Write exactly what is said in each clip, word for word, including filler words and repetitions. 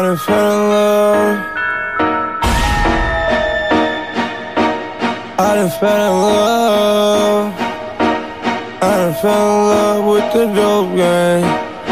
I done fell in love. I done fell in love. I done fell in love with the dope game.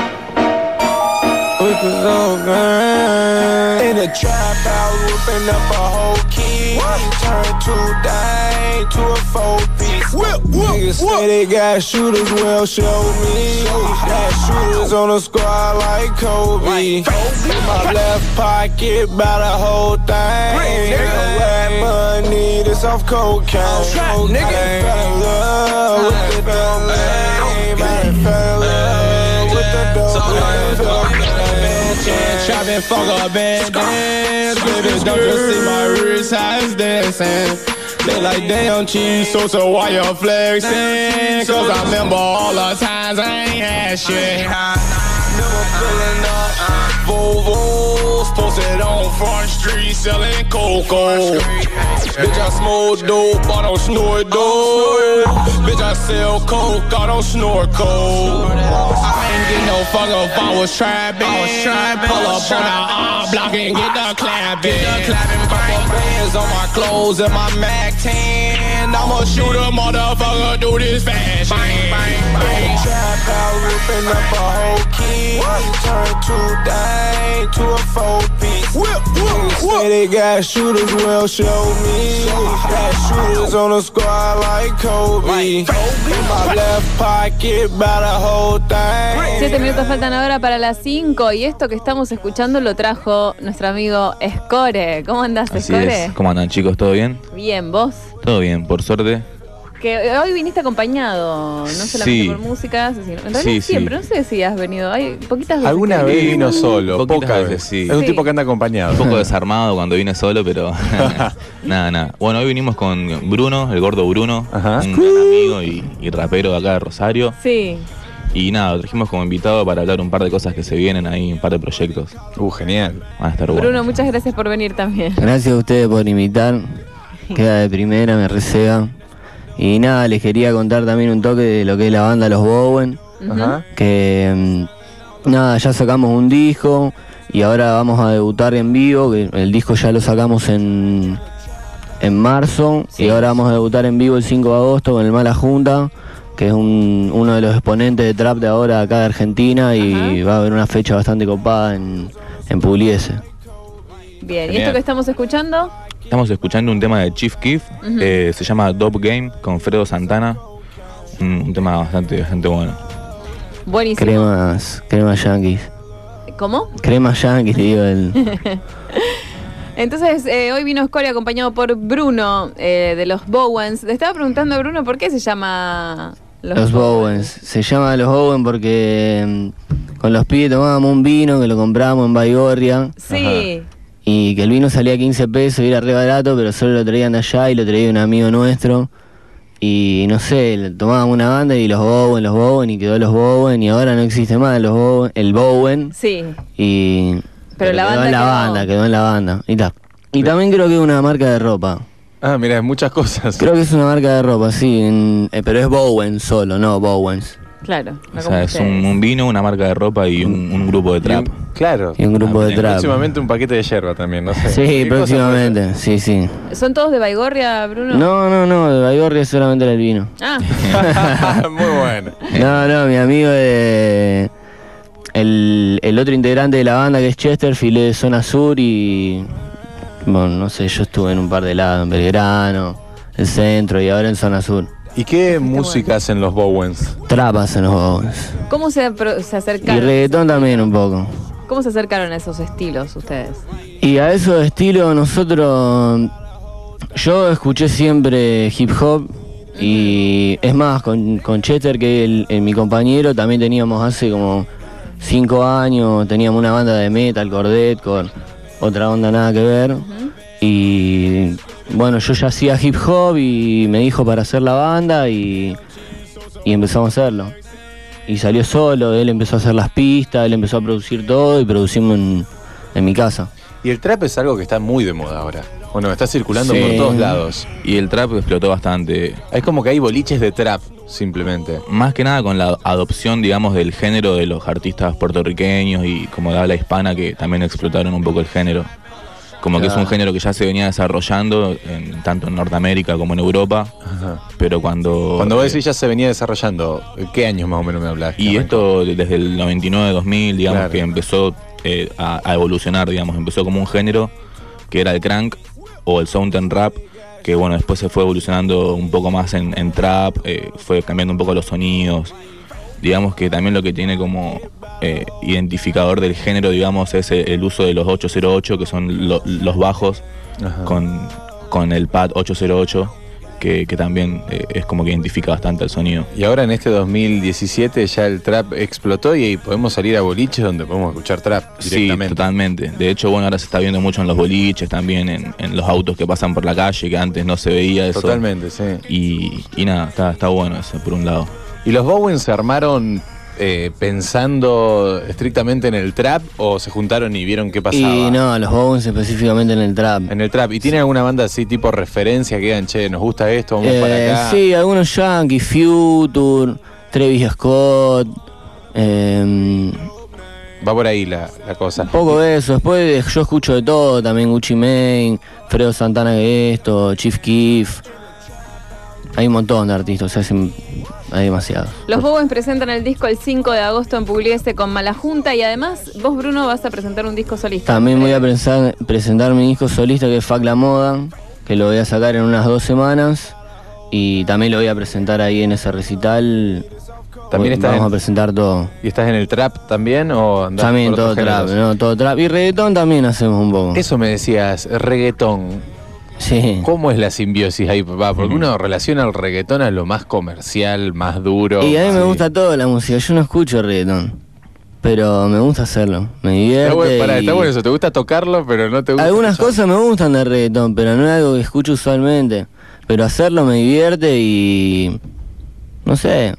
With the dope game. In the trap house, whipping up a whole key. Turn two dang to a four piece. Whip, whip, niggas say they got shooters, well show me. Got shooters on the squad like Kobe. In my left pocket, bout the whole thing. Nigga, rap money, this off cocaine. Nigga, fell in love with the dope name. I done fell in love with the dope name. Trapping, fuck up, band dance. Bitches don't just see my wrist, how it's dancing. They like damn cheese, so so why you flexing? Cause I remember all the times I ain't had shit. Never pulling up, Volvos posted on Front Street selling cocoa. Bitch, I smoke dope, I don't snort dope. Bitch, I sell coke, I don't snort coke. I ain't get no fuck if I was trapping. Pull up on the arm block and get the clapping. Couple bands on my clothes and my Mac ten. I'ma shoot a motherfucker, do this fashion. Bang, bang, bang. Trap out, ripping up a whole key. Turn two dang to a four piece. Whip, whip, say they got shooters, well show me. Got shooters on the squad like Kobe. In my left pocket, bout the whole thing. Siete minutos faltan ahora para las cinco y esto que estamos escuchando lo trajo nuestro amigo Score. ¿Cómo andás, Así Score? es. ¿Cómo andan, chicos? ¿Todo bien? Bien, ¿vos? Todo bien, por suerte. Que hoy viniste acompañado, no solamente Sí. por música, sino en realidad Sí, siempre, sí. no sé si has venido, hay poquitas veces. Alguna que- vez vino solo, Poquitas pocas veces, veces. sí. Es un Sí. tipo que anda acompañado. Un poco desarmado cuando vine solo, pero nada, nada. Bueno, hoy vinimos con Bruno, el gordo Bruno, Ajá. un gran amigo y, y rapero de acá de Rosario. Sí. Y nada, lo trajimos como invitado para hablar un par de cosas que se vienen ahí, un par de proyectos. Uh, genial. Van a estar Bruno, buenos. muchas gracias por venir también. Gracias a ustedes por invitar. Queda de primera, me resega. Y nada, les quería contar también un toque de lo que es la banda Los Bowen. Ajá. Que mm, nada, ya sacamos un disco y ahora vamos a debutar en vivo. Que el disco ya lo sacamos en, en marzo Sí. y ahora vamos a debutar en vivo el cinco de agosto con el Mala Junta, que es un, uno de los exponentes de trap de ahora acá de Argentina, y Ajá. va a haber una fecha bastante copada en, en Pugliese. Bien, ¿y Genial. esto que estamos escuchando? Estamos escuchando un tema de Chief Keef, Ujú. eh, se llama Dope Game con Fredo Santana. Un, un tema bastante, bastante bueno. Buenísimo. Cremas, cremas yankees. ¿Cómo? Cremas yankees, te digo. El, Entonces, eh, hoy vino Score acompañado por Bruno eh, de los Bowens. Le estaba preguntando a Bruno por qué se llama Los Bowens. Se llama Los Bowen porque mm, con los pibes tomábamos un vino que lo compramos en Baigorria Sí. y que el vino salía quince pesos y era re barato, pero solo lo traían de allá y lo traía un amigo nuestro. Y no sé, le tomábamos una banda y los Bowen, los Bowen y quedó los Bowen y ahora no existe más los Bowen, el Bowen. Sí. Y Pero la quedó banda en la quedó. banda, quedó en la banda. Y, ta. y también creo que es una marca de ropa. Ah, mira, muchas cosas. Creo que es una marca de ropa, sí, en- eh, pero es Bowen solo, no Bowens. Claro. No O como sea, es un, ustedes. un vino, una marca de ropa y un, un grupo de Y trap. un- claro. Y un grupo Ah, de bien. trap. Próximamente un paquete de yerba también, no sé. Sí, ¿Qué cosa próximamente, sí, sí. ¿Son todos de Baigorria, Bruno? No, no, no, de Baigorria solamente era el vino. Ah, puede ser? Muy bueno. No, no, mi amigo de... El, el otro integrante de la banda que es Chesterfield es de Zona Sur y... Bueno, no sé, yo estuve en un par de lados, en Belgrano, el centro y ahora en Zona Sur. ¿Y qué música hacen los Bowens? Trapas en los Bowens. ¿cómo se, apro- se Y acercaron? reggaetón también un poco. ¿Cómo se acercaron a esos estilos ustedes? Y a esos estilos nosotros, yo escuché siempre hip hop y es más, con, con Chester, que es el, el- mi compañero, también teníamos hace como cinco años, teníamos una banda de metal, Cordet, con otra onda nada que ver. Y bueno, yo ya hacía hip hop y me dijo para hacer la banda y, y empezamos a hacerlo. Y salió solo, él empezó a hacer las pistas, él empezó a producir todo y producimos en, en mi casa. Y el trap es algo que está muy de moda ahora. Bueno, está circulando Sí. por todos lados. Y el trap explotó bastante. Es como que hay boliches de trap. simplemente? Más que nada con la adopción, digamos, del género de los artistas puertorriqueños y como de habla hispana que también explotaron un poco el género. Como claro. que es un género que ya se venía desarrollando, en, tanto en Norteamérica como en Europa. Ajá. Pero cuando... Cuando vos decís ya se venía desarrollando, ¿qué años más o menos me hablas? Y esto desde el noventa y nueve, dos mil, digamos, claro. que empezó eh, a, a evolucionar, digamos. Empezó como un género que era el crank o el sound and rap, que bueno, después se fue evolucionando un poco más en, en trap, eh, fue cambiando un poco los sonidos. Digamos que también lo que tiene como eh, identificador del género, digamos, es el uso de los ocho cero ocho, que son lo, los bajos, con, con el pad ocho cero ocho, que, que también eh, es como que identifica bastante el sonido. Y ahora en este dos mil diecisiete ya el trap explotó y podemos salir a boliches donde podemos escuchar trap directamente. Sí, totalmente. De hecho, bueno, ahora se está viendo mucho en los boliches, también en, en los autos que pasan por la calle, que antes no se veía eso. Totalmente, sí. Y, y nada, está, está bueno eso, por un lado. ¿Y los Bowens se armaron eh, pensando estrictamente en el trap o se juntaron y vieron qué pasaba? Y no, los Bowens específicamente en el trap. En el trap. ¿Y tienen alguna banda así tipo referencia que digan, che, nos gusta esto, vamos eh, para acá? Sí, algunos Yankees, Future, Travis Scott. Eh, Va por ahí la, la cosa. Un poco de eso. Después yo escucho de todo, también Gucci Mane, Fredo Santana Gesto, Chief Keef. Hay un montón de artistas, o sea, hay demasiados. Los Bowens presentan el disco el cinco de agosto en Pugliese con Mala Junta y además vos, Bruno, vas a presentar un disco solista. También voy a presentar, presentar mi disco solista que es Fuck la Moda, que lo voy a sacar en unas dos semanas y también lo voy a presentar ahí en ese recital. También estás Vamos en, a presentar todo. ¿Y estás en el trap también o andás También por todo trap, no, todo trap. Y reggaetón también hacemos un poco. Eso me decías, reggaetón. Sí. ¿Cómo es la simbiosis ahí, papá? Porque uno relaciona el reggaetón a lo más comercial, más duro. Y a mí sí. me gusta toda la música. Yo no escucho reggaetón, pero me gusta hacerlo. Me divierte. Está bueno, pará, y... está bueno eso. ¿Te gusta tocarlo, pero no te gusta? Algunas escuchar? cosas me gustan de reggaetón, pero no es algo que escucho usualmente. Pero hacerlo me divierte y... no sé.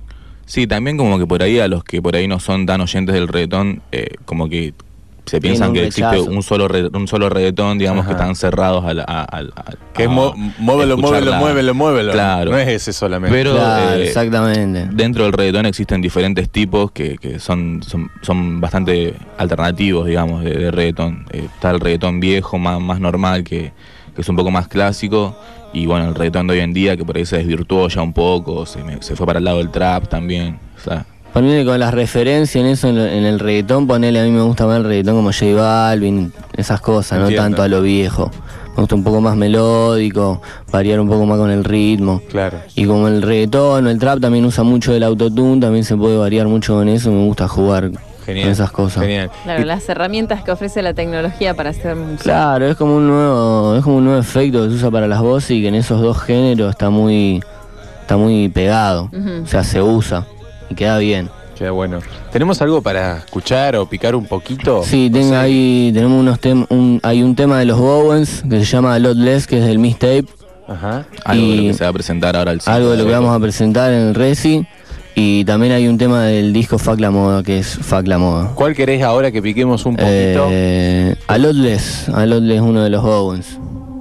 Sí, también como que por ahí a los que por ahí no son tan oyentes del reggaetón, eh, como que se piensan que rechazo. existe un solo re, un solo reggaetón, digamos, Ajá. que están cerrados a, la, a, a, a Que es mo muévelo, muévelo, la... muévelo, muévelo. Claro. No es ese solamente. Pero Claro, eh, exactamente. dentro del reggaetón existen diferentes tipos que, que son, son, son bastante alternativos, digamos, de, de reggaetón. Eh, está el reggaetón viejo, más, más normal, que, que es un poco más clásico. Y bueno, el reggaetón de hoy en día, que por ahí se desvirtuó ya un poco, se, me, se fue para el lado del trap también. O sea, Ponele con las referencias en eso, en, lo, en el reggaetón, ponele, a mí me gusta más el reggaetón como J Balvin, esas cosas, Entiendo. no tanto a lo viejo. Me gusta un poco más melódico, variar un poco más con el ritmo. Claro. Y como el reggaetón o el trap también usa mucho el autotune, también se puede variar mucho con eso, me gusta jugar Genial. con esas cosas. Genial. Claro, Y- las herramientas que ofrece la tecnología para hacer música. Claro, es como un nuevo, es como un nuevo efecto que se usa para las voces y que en esos dos géneros está muy, está muy pegado. Ujú. O sea, se usa y queda bien. Queda bueno. ¿Tenemos algo para escuchar o picar un poquito? Sí, No tengo sé. ahí, tenemos unos tem un, hay un tema de los Bowens que se llama Lot Less, que es del mixtape. Ajá. algo de lo Y que se va a presentar ahora el cinco Algo de lo que agosto. vamos a presentar en el Reci. Y también hay un tema del disco Fuck la Moda, que es Fuck la Moda. ¿Cuál querés ahora que piquemos un poquito? Eh, a Lot Less, a Lot Less, uno de los Bowens.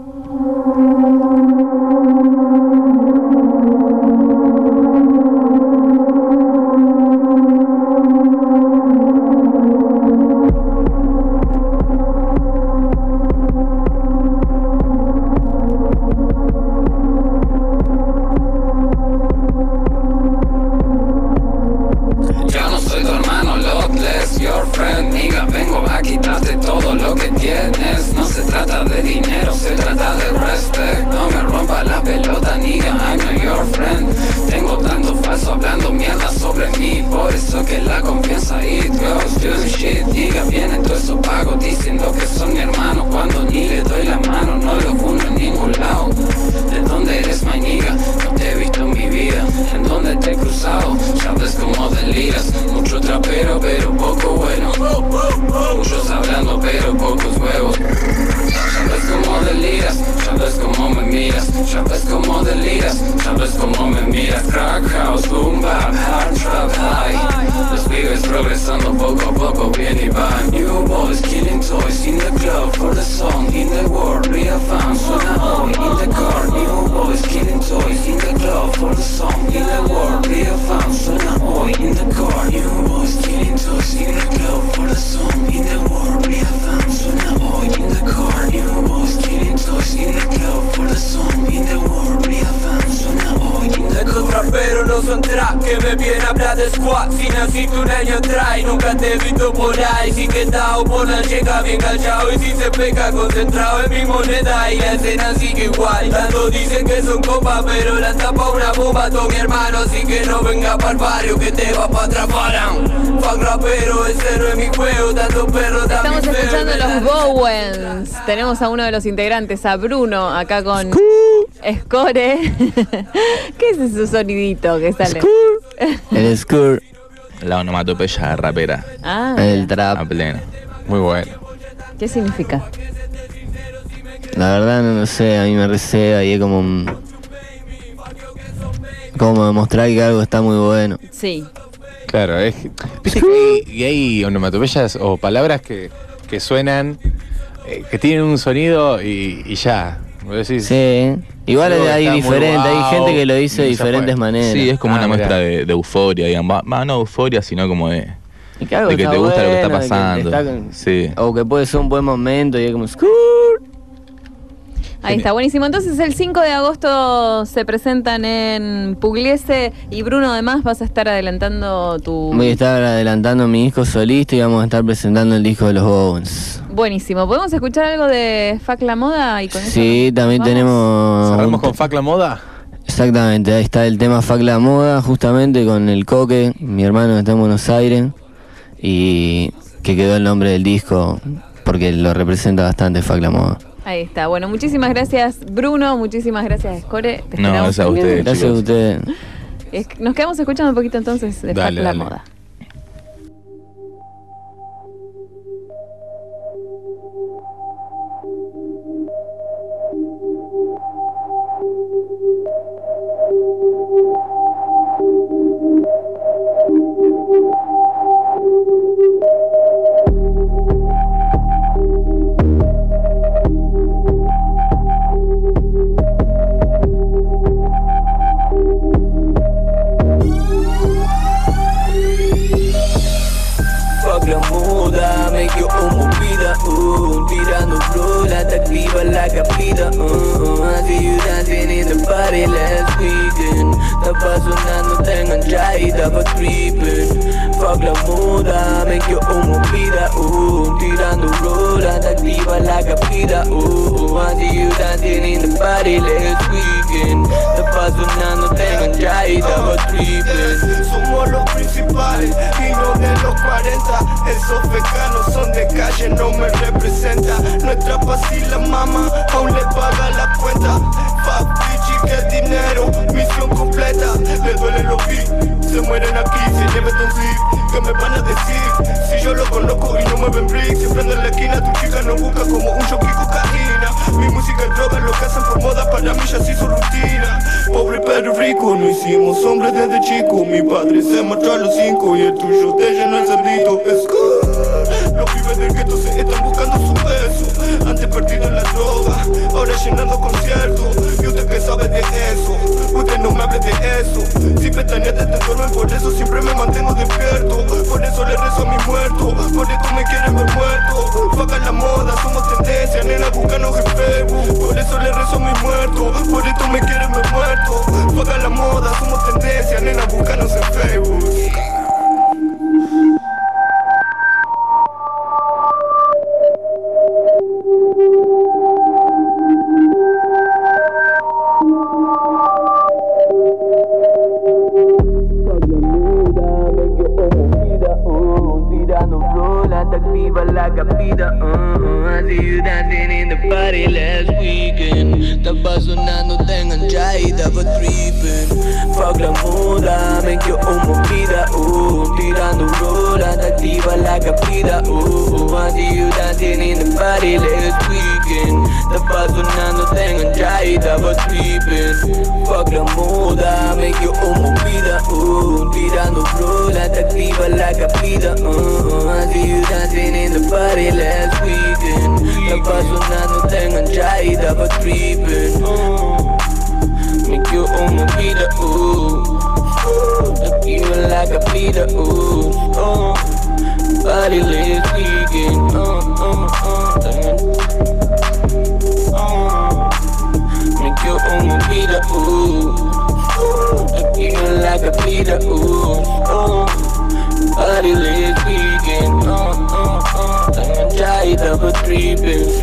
Yo no soy tu hermano, Loveless, your friend, nigga. Vengo a quitarte todo lo que tienes. No se trata de dinero, se trata de respect. No me rompa la pelota, nigga, I'm not your friend. Tengo tanto falso hablando mierda sobre mí. Por eso que la confianza it goes to the shit, nigga. Vienen todos esos pagos diciendo que son mi hermano. Cuando ni le doy la mano, no lo junto en ningún lado. ¿De dónde eres, my nigga? No te he visto en mi vida. ¿En dónde te he cruzado? Ya ves cómo deliras. Mucho trapero, pero poco bueno. Muchos hablando, pero pocos huevos. Ya ves cómo deliras, ya ves cómo me miras. Ya ves cómo deliras, ya ves cómo me miras. Crack house, boom bap, hard trap high. Los pibes progresando poco a poco, bien y van. New boys killing toys in the club for the song. In the world, real fans suena hoy in the car. New boys killing toys in the club for the song. In the world, que me viene a hablar de squad. Si naciste un año atrás y nunca te he visto por ahí. Si que estás por la checa bien callado. Y si se peca concentrado en mi moneda. Y la escena sigue igual. Tanto dicen que son copas, pero la tapa una bomba. Todo mi hermano, así que no venga pa'l barrio que te va pa' atraparan. Fuck rapero, ese no es mi juego. Tanto perro también. Estamos escuchando los Bowens. Tenemos a uno de los integrantes, a Bruno, acá con Score. ¿Qué es ese sonidito que sale? El score. La onomatopeya rapera. Ah, El trap. A pleno. Muy bueno. ¿qué significa? La verdad no lo sé, a mí me receba y es como un- como demostrar que algo está muy bueno. Sí. Claro, es. Viste que hay, y hay onomatopeyas o palabras que, que suenan, eh, que tienen un sonido y, y ya. Vos decís, Sí, igual algo que hay está muy diferentes, hay guau, gente que lo dice de y ya diferentes fue. maneras. Sí, es como Ah, una mirá. muestra de, de euforia, digamos. Va, no euforia, sino como de, Y que algo de que está te gusta lo que está bueno, de pasando. está con- Sí. O que puede ser un buen momento y es como score. Ahí está, buenísimo. Entonces el cinco de agosto se presentan en Pugliese y Bruno además vas a estar adelantando tu... Voy a estar adelantando mi disco solista y vamos a estar presentando el disco de los Bowens. Buenísimo. ¿Podemos escuchar algo de Fuck la Moda? Y con eso Sí, nos también vamos? tenemos... Cerramos un con te- Fuck la Moda. Exactamente, ahí está el tema Fuck la Moda, justamente con el Coque, mi hermano que está en Buenos Aires, y que quedó el nombre del disco porque lo representa bastante Fuck la Moda. Ahí está. Bueno, muchísimas gracias Bruno, muchísimas gracias Score. Te No, esperamos gracias a también. ustedes. Gracias a chicos. ustedes. Es- Nos quedamos escuchando un poquito entonces de Dale, Fuck la dale. Moda. Fuck la moda, make your own movida, uh, tirando flora, te activa la capita, uh, uh, I see you dancing in the party last weekend, estaba sonando, te enganché y estaba creeping. Fuck la moda, make your own movida, uh, tirando flora, te activa la capita, uh, uh, I see you dancing in the party last weekend, estaba sonando, te enganché y estaba creeping. Somos los principales y no de los cuarenta. Esos veganos son de calle, no me representa. Nuestra paz y la mama aún le paga la cuenta. Fuck bitch, que dinero, misión completa. Le duele los beats, se mueren aquí, se lleva un zip. ¿Qué me van a decir? Si yo lo conozco y no mueven bricks. Siempre ando en la esquina, tu chica no busca como un jockey cocaína. Mi música es droga, lo que hacen por moda para mí ya se hizo rutina. Pobre pero rico, no hicimos hombres desde chico. Mi padre se marchó a los cinco y el tuyo te llenó el cerdito. Es cool. Los pibes del gueto se están buscando su beso. Antes perdido en la droga, ahora llenando conciertos. Y usted que sabe de eso, usted no me hable de eso. Si pestañas te duermen, por eso siempre me mantengo despierto. Por eso le rezo a mi muerto, por esto me quieren ver muerto. Faca la moda, somos tendencia, nena, búscanos en Facebook. Por eso le rezo a mi muerto, por esto me quieren ver muerto. Faca la moda, somos tendencia, nena, búscanos en Facebook. Tirando rola, te activa la capita, uh, uh, I see you dancing in the party last weekend. Estaba sonando, te enganché y estaba tripping. Fuck la moda, make your own movida, uh, tirando rola, te activa la capita, uh, uh, I see you dancing in the party last weekend. Estaba sonando, te enganché y estaba tripping. Fuck la moda, make your own movida, uh, tirando rola, te activa la capita, uh, uh, I see you dancing in the party last weekend. Estaba sonando, te enganché y estaba tripping. uh, Make your own movida, uh, uh, te activa la capita, uh, uh, party last weekend, uh, uh, uh, uh, make your own movida, uh, uh, te activa la capita. the ooze, ooh. Body leg vegan, uh, uh, uh. Like I'm tired of a three been